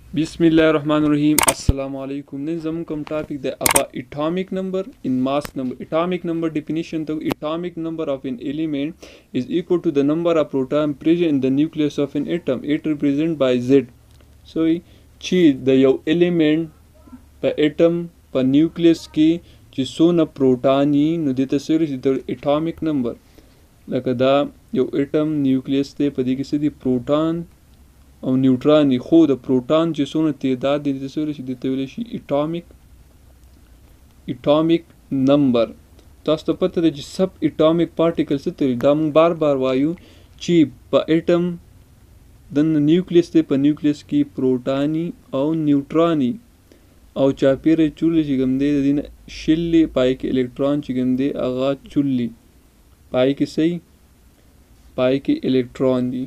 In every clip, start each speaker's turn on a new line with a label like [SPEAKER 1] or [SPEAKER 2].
[SPEAKER 1] Bismillahirrahmanirrahim. Assalamu alaikum. Then zamkum topic the about atomic number in mass number. Atomic number definition the atomic number of an element is equal to the number of protons present in the nucleus of an atom. It represented by Z. So chi the yo element per atom per nucleus ki jisona protani no dita series the atomic number. Like da yo atom nucleus te padi kisi di proton او نیوټران خو د پروټون چې څونه تعداد دي د څه د ته ویل شي اټامیک نمبر. تاسو ته پته ده چې سب اټامیک پارټیکل څه ته دا موږ بار بار وایو چې په اټم د نیوکلیس ته په نیوکلیس کې پروټانی او نیوټرانی او چاپیره چولې چې کوم دی د دې شلې پای کې الکترون چې کوم دی هغه چولې پای کې صحیح پای کې الکترون دي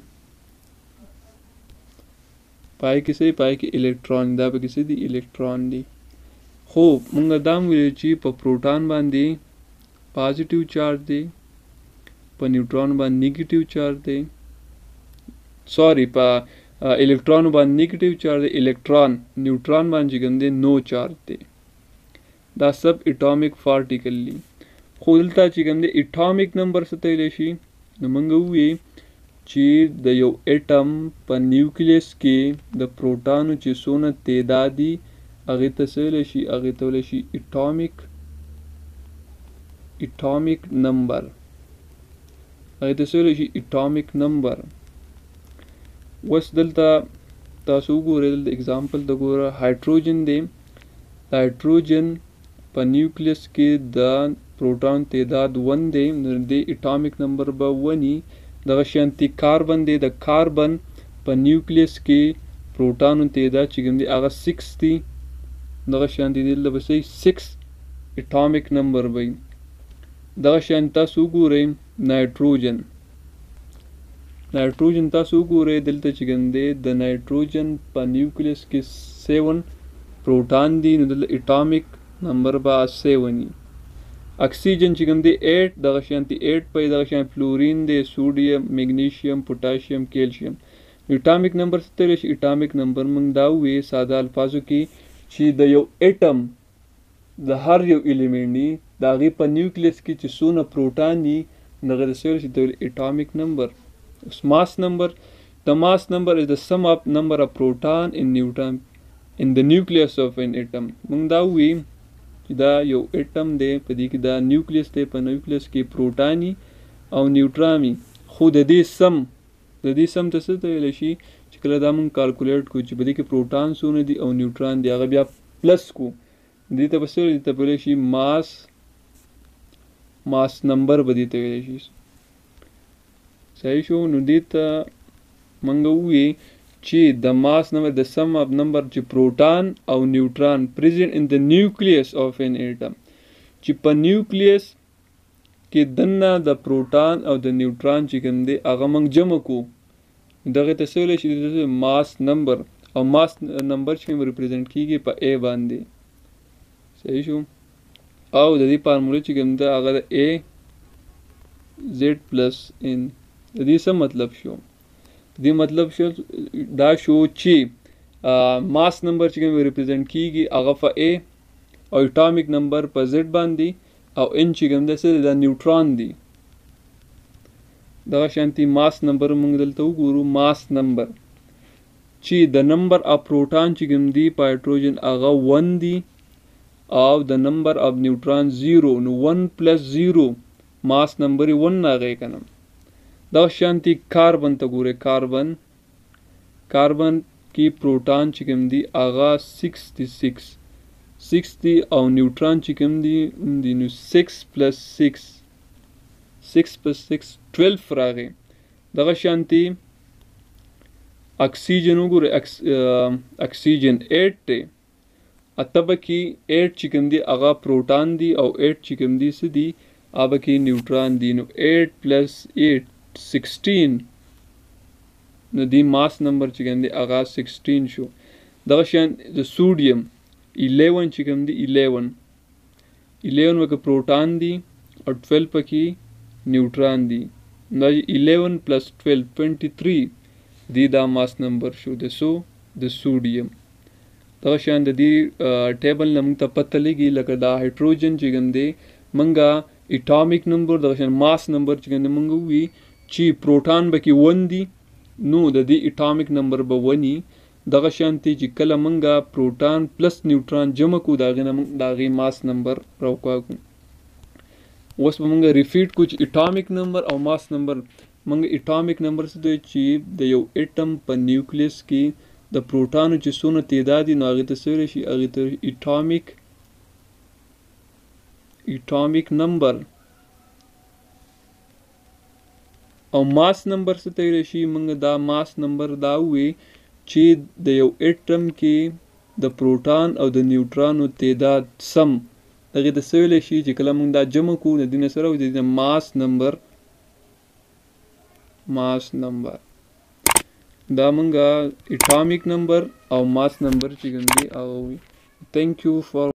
[SPEAKER 1] پای کې صحیح پای کې الکترون دا په کې دي الکترون دي. خو موږ دا ویل چې په پروټون باندې پازیټیو چارج دی په نیوټرون باندې نیگیټیو چارج دی سوري په الکترون باندې نیگیټیو چارج دی الکترون نیوټرون باندې کوم دی نو چارج دی. دا سب اټامیک پارټیکل دي. خو دلته چې کوم دی اټامیک نمبر څه ته ویل شي نو موږ وایو چې د یو اټم په نیوکلیس کې د پروټانو چې څونه تعداد دي هغې ته څه ویلی شي هغې ته ویلی شي اټامیک نمبر هغې ته څه ویلی شي اټامیک نمبر. اوس دلته تاسو وګورئ دلته اګزامپل ته ګوره هایډروجن دی د هایډروجن په نیوکلیس کې د پروټان تعداد 1 دی نو د اټامیک نمبر به 1 وي. دغه شانتي کاربن دی د کاربن په نیوکلیس کې پروټانو تعداد چې کوم دی هغه 6 دی دغه شانتي دلته به 6 اټامیک نمبر وي. دغه شانتي تاسو وګورئ نایټروجن تاسو وګورئ دلته چې کوم دی د نایټروجن په نیوکلیس کې 7 پروټان دي نو دلته اټامیک نمبر به 7 وي. اکسیجن چې کوم دی 8 دغه شانتي 8 په دغه شان فلورین دی سوډیم میګنیشیم پوټاشیم کیلشیم. اټامیک نمبر څه ته ویل شي اټامیک نمبر موږ دا وایو ساده الفاظو کې چې د یو اټم د هر یو الیمنټ دی د هغې په نیوکلیس کې چې څونه پروټان دي دغه ته څه ویل شي اټامیک نمبر. ماس نمبر the mass number is the sum of number of proton in the nucleus of an atom. موږ دا وایو دا یو اټم دی په دې کې دا نیوکلیس دی په نیوکلیس کې پروټانی او نیوټرانی خو د دې سم ته څه ته ویلی شي چې کله دا موږ کالکولیټ کړو چې په دې کې پروټان څونه دي او نیوټران دي هغه بیا پلس کړو دې ته به څه دې ته ویلی شي ماس نمبر به دې ته ویلی شي. صحیح شو. نو دې ته موږ ووایو چې د ماس نمبر د سم اف نمبر چې پروټان او نیوټران پریزنٹ ان د نیوکلیس اف ان اټم چې په نیوکلیس کې دننه د پروټان او د نیوټران چې کوم دی هغه موږ جمع کړو دغه ته څه ویلی شي ماس نمبر او ماس نمبر چې کوم ریپرزنټ کیږي په ا باندې. صحیح شو. او د دې فارموله چې کوم دی هغه د ا زد پلس ان د دې څه مطلب شو دې مطلب شو دا شو چې ماس نمبر چې کوم ریپرزنټ کیږي هغه په ا او اټامیک نمبر په زد باندې او ان چې کوم دی څه د نیوټران دی. دغه شانتي ماس نمبر موږ دلته وګورو ماس نمبر چې د نمبر اف پروټان چې کوم دی په هایډروجن هغه 1 دی او د نمبر اف نیوټران 0 نو 1 پلس 0 ماس نمبر 1 راغی کنه. دغه شانتي کاربن ته ګورئ کاربن کې پروټان چې کوم دی هغه 6 دی او نیوټران چې کوم دی نو 6 پلس 6 12 راغی. دغه شانتي اکسیجن وګورئ اکسیجن 8 دی اتبه کې 8 چې کوم دی هغه پروټان دی او 8 چې کوم دی څه دی هغه کې نیوټران دی نو 8 پلس 8 16 نو دی ماس نمبر چې کوم دی هغه 16 شو. دغه شان د سوډیم 11 چې کوم دی 11 وکه پروټان دی او 12 پکې نیوټران دی نو 11 پلس 12 23 دی دا ماس نمبر شو د سوډیم. دغه شان د دې ټیبل نه موږ ته پته لګي لکه دا هایدروجن چې کوم دی موږ اټامیک نمبر دغه شان ماس نمبر چې کوم دی موږ ووي چې پروټان به کې 1 دي نو د دې اټامیک نمبر به 1 وي دغه شانتي چې کله موږ پروټان پلس نیوټران جمع کو دا غي ماس نمبر راوکاږو اوس به موږ ریپیټ کو چې اټامیک نمبر او ماس نمبر موږ اټامیک نمبر څه دی چې د یو اټم په نیوکلیس کې د پروټانو چې څونه تعداد دي نو هغې ته څه ویلی شي هغې ته اټامیک نمبر او ماس نمبر څه ته ویلی شي موږ دا ماس نمبر دا ووی چې د یو اټم کې د پروټان او د نیوټرانو تعداد سم هغې ته څه ویلی شي چې کله موږ دا جمع کوو د دې نه څه راوځي د ماس نمبر دا موږ اټامیک نمبر او ماس نمبر چې کوم دی او thank you for